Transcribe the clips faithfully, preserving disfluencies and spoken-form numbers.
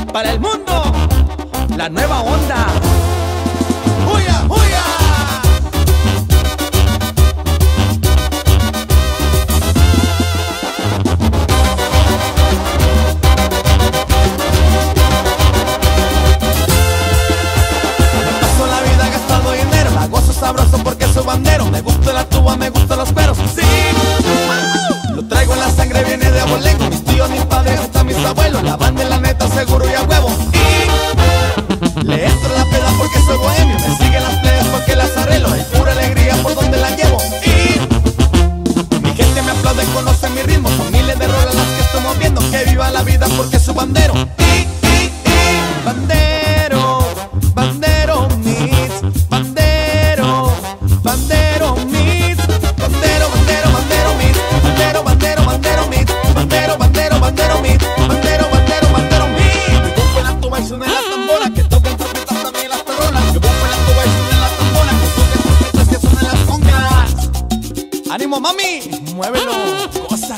para el mundo, la nueva onda. ¡Huya, huya! Me paso la vida gastando dinero, la gozo sabroso porque soy bandero. Me gusta la tuba, me gustan los peros, sí. Lo traigo en la sangre, viene de abolengo. Mis tíos, mis padres, hasta mis abuelos. La banda en la neta, seguro y a huevo. Y le entro la peda porque soy bohemio. Me siguen las playas porque las arreglo. Hay pura alegría por donde la llevo. Y mi gente me aplaude, conoce mi ritmo. Son miles de rolas las que estoy moviendo. Que viva la vida porque soy bandero. Y, y, y bandero, bandero mix, bandero, bandero mix, bandero, bandero, bandero mix, bandero, bandero, bandero mix, bandero, bandero, bandero mix, bandero, bandero, bandero mix. Me pongo en la tuba y suena la tambora, que toquen trompetas también las tarolas. Me pongo en la tuba y suena la tambora, que toquen trompetas, que suenan las congas. ¡Ánimo, mami! ¡Muévelo! ¡Goza!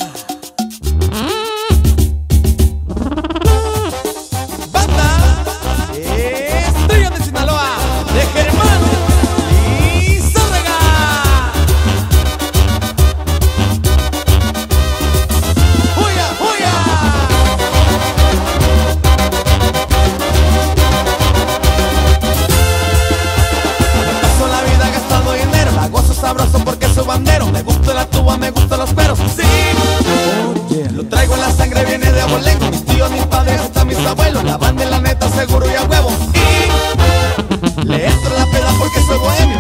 Sabroso porque soy bandero. Me gusta la tuba, me gustan los peros, sí. Oh, yeah. Lo traigo en la sangre, viene de abolengo. Mis tíos, mis padres, hasta mis abuelos. La banda en la neta, seguro y a huevo. Y le entro la peda porque soy bohemio.